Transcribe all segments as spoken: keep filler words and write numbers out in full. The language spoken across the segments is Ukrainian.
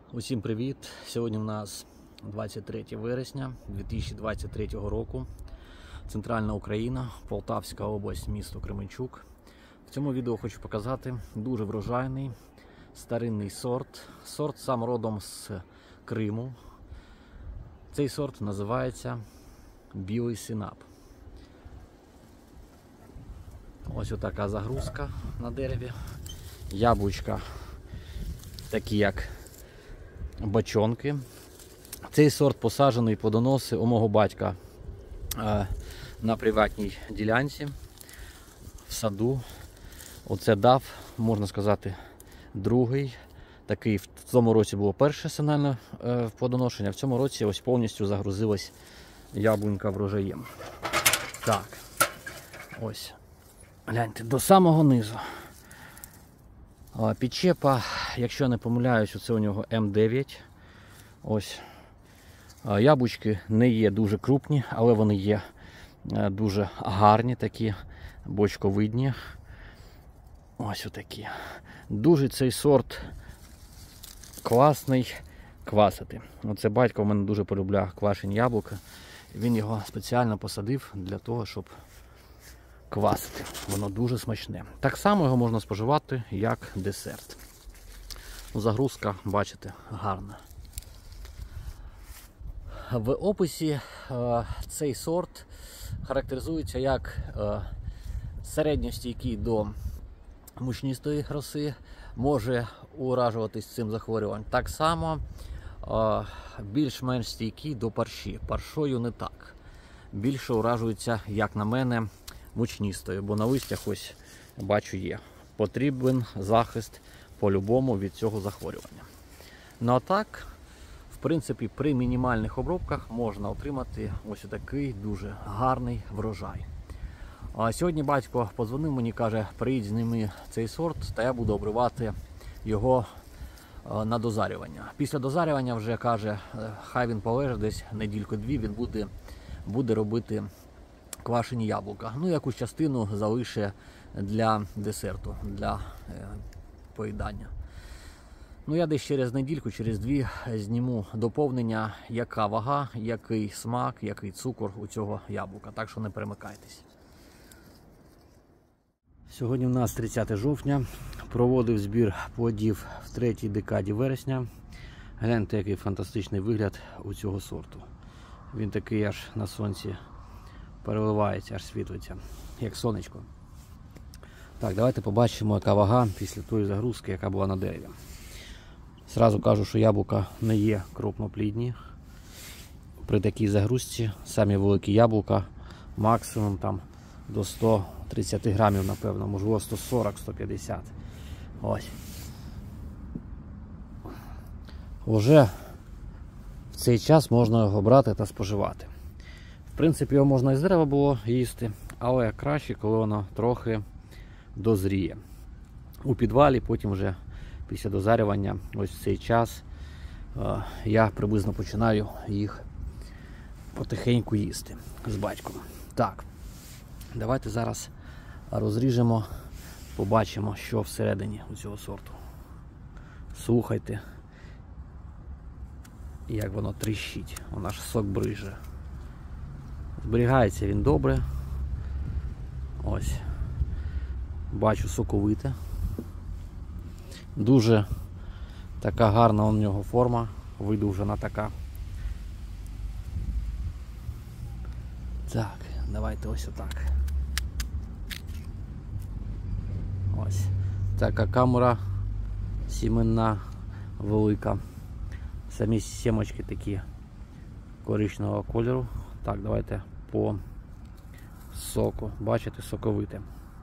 Усім привіт! Сьогодні у нас двадцять третє вересня дві тисячі двадцять третього року. Центральна Україна, Полтавська область, місто Кременчук. В цьому відео хочу показати дуже врожайний старинний сорт. Сорт сам родом з Криму. Цей сорт називається білий синап. Ось отака загрузка на дереві. Яблучка такі як бочонки. Цей сорт посаджений плодоноси у мого батька е, на приватній ділянці в саду. Оце дав, можна сказати, другий. Такий в цьому році було перше сигнальне е, плодоношення, в цьому році ось повністю загрузилась яблунька врожаєм. Так, ось, гляньте, до самого низу. Підчепа, якщо я не помиляюсь, це у нього М дев'ять. Ось. Яблучки не є дуже крупні, але вони є дуже гарні, такі бочковидні. Ось отакі. Дуже цей сорт класний квасити. Оце батько в мене дуже полюбляє квашені яблука. Він його спеціально посадив для того, щоб квасити. Воно дуже смачне. Так само його можна споживати як десерт. Загрузка, бачите, гарна. В описі е, цей сорт характеризується як е, середньостійкий до мучнистої роси, може уражуватись цим захворюванням. Так само е, більш-менш стійкий до парші. Паршою не так. Більше уражується, як на мене, мучнистою, бо на листях ось бачу є. Потрібен захист по-любому від цього захворювання. Ну а так, в принципі, при мінімальних обробках можна отримати ось такий дуже гарний врожай. А сьогодні батько подзвонив мені, каже, приїдь з ними цей сорт, та я буду обривати його на дозарювання. Після дозарювання вже, каже, хай він полежить десь недільку-дві, він буде, буде робити квашені яблука. Ну, якусь частину залише для десерту, для е, поїдання. Ну, я десь через недільку, через дві зніму доповнення, яка вага, який смак, який цукор у цього яблука. Так що не перемикайтесь. Сьогодні у нас тридцяте жовтня. Проводив збір плодів в третій декаді вересня. Гляньте, який фантастичний вигляд у цього сорту. Він такий аж на сонці переливається, аж світлиться, як сонечко. Так, давайте побачимо, яка вага після тої загрузки, яка була на дереві. Зразу кажу, що яблука не є крупноплідні. При такій загрузці самі великі яблука максимум там до ста тридцяти грамів, напевно, можливо сто сорок - сто п'ятдесят. Ось. Уже в цей час можна його брати та споживати. В принципі, його можна і з дерева було їсти, але краще, коли воно трохи дозріє. У підвалі, потім вже після дозарювання, ось в цей час, я приблизно починаю їх потихеньку їсти з батьком. Так, давайте зараз розріжемо, побачимо, що всередині у цього сорту. Слухайте, як воно тріщить, воно аж сок бриже. Зберігається він добре. Ось. Бачу, соковите. Дуже така гарна у нього форма, видовжена така. Так, давайте ось отак. Ось. Така камера сіменна велика. Самі сімочки такі коричневого кольору. Так, давайте по соку. Бачите, соковите.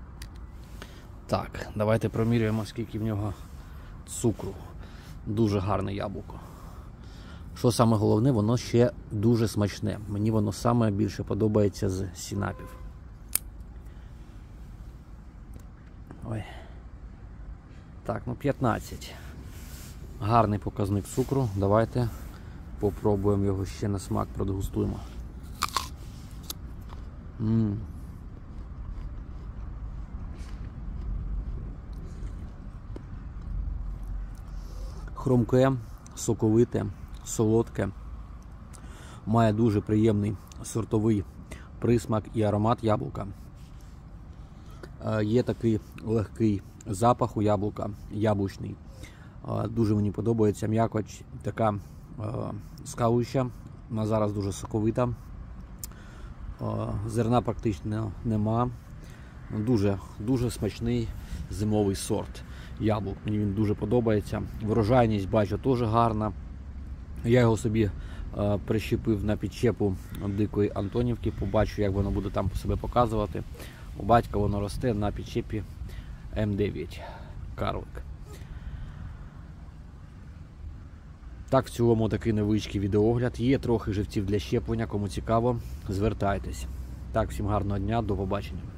Так, давайте промірюємо, скільки в нього цукру. Дуже гарне яблуко. Що саме головне, воно ще дуже смачне. Мені воно саме більше подобається з синапів. Ой. Так, ну п'ятнадцять. Гарний показник цукру. Давайте попробуємо його ще на смак, продегустуємо. Ммм. Хрумке, соковите, солодке, має дуже приємний сортовий присмак і аромат яблука. Є такий легкий запах у яблука, яблучний. Дуже мені подобається м'якоть, така скалуща, вона зараз дуже соковита, зерна практично нема. Дуже, дуже смачний зимовий сорт яблук, мені він дуже подобається. Врожайність, бачу, теж гарна. Я його собі е, прищепив на підчепу дикої Антонівки, побачу, як воно буде там себе показувати. У батька воно росте на підчепі М дев'ять карлик. Так, в цілому такий невеличкий відеоогляд. Є трохи живців для щеплення, кому цікаво, звертайтесь. Так, всім гарного дня, до побачення.